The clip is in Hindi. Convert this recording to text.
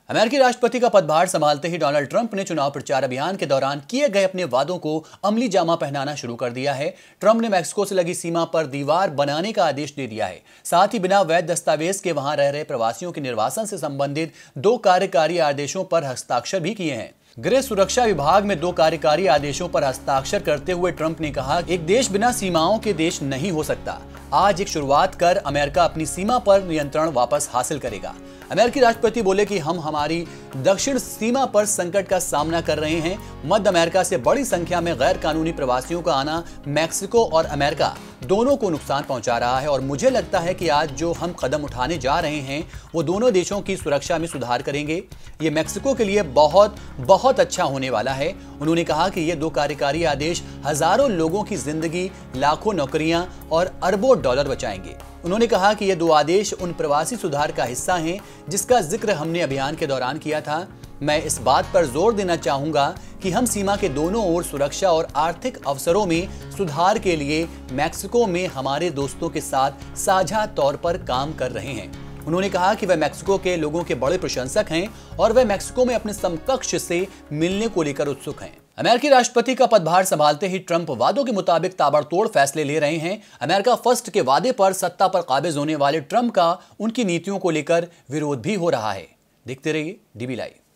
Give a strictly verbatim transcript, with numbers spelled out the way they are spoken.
अमेरिकी राष्ट्रपति का पदभार संभालते ही डोनाल्ड ट्रंप ने चुनाव प्रचार अभियान के दौरान किए गए अपने वादों को अमली जामा पहनाना शुरू कर दिया है। ट्रंप ने मैक्सिको से लगी सीमा पर दीवार बनाने का आदेश दे दिया है। साथ ही बिना वैध दस्तावेज के वहां रह रहे प्रवासियों के निर्वासन से संबंधित दो कार्यकारी आदेशों पर हस्ताक्षर भी किए हैं। गृह सुरक्षा विभाग में दो कार्यकारी आदेशों पर हस्ताक्षर करते हुए ट्रंप ने कहा, एक देश बिना सीमाओं के देश नहीं हो सकता। आज एक शुरुआत कर अमेरिका अपनी सीमा पर नियंत्रण वापस हासिल करेगा। अमेरिकी राष्ट्रपति बोले कि हम हमारी दक्षिण सीमा पर संकट का सामना कर रहे हैं। मध्य अमेरिका से बड़ी संख्या में गैर कानूनी प्रवासियों का आना मैक्सिको और अमेरिका दोनों को नुकसान पहुंचा रहा है और मुझे लगता है कि आज जो हम कदम उठाने जा रहे हैं वो दोनों देशों की सुरक्षा में सुधार करेंगे। ये मैक्सिको के लिए बहुत बहुत अच्छा होने वाला है। उन्होंने कहा कि ये दो कार्यकारी आदेश हजारों लोगों की जिंदगी, लाखों नौकरियां और अरबों डॉलर बचाएंगे। उन्होंने कहा कि ये दो आदेश उन प्रवासी सुधार का हिस्सा हैं जिसका जिक्र हमने अभियान के दौरान किया था। मैं इस बात पर जोर देना चाहूंगा कि हम सीमा के दोनों ओर सुरक्षा और आर्थिक अवसरों में सुधार के लिए मैक्सिको में हमारे दोस्तों के साथ साझा तौर पर काम कर रहे हैं। उन्होंने कहा कि वह मैक्सिको के लोगों के बड़े प्रशंसक हैं और वह मैक्सिको में अपने समकक्ष से मिलने को लेकर उत्सुक हैं। अमेरिकी राष्ट्रपति का पदभार संभालते ही ट्रंप वादों के मुताबिक ताबड़तोड़ फैसले ले रहे हैं। अमेरिका फर्स्ट के वादे पर सत्ता पर काबिज होने वाले ट्रंप का उनकी नीतियों को लेकर विरोध भी हो रहा है। देखते रहिए डीबी लाइव।